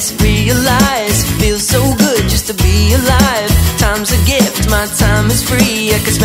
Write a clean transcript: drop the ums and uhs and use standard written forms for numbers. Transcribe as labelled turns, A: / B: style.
A: realize it feels so good just to be alive. Time's a gift, my time is free. I can spend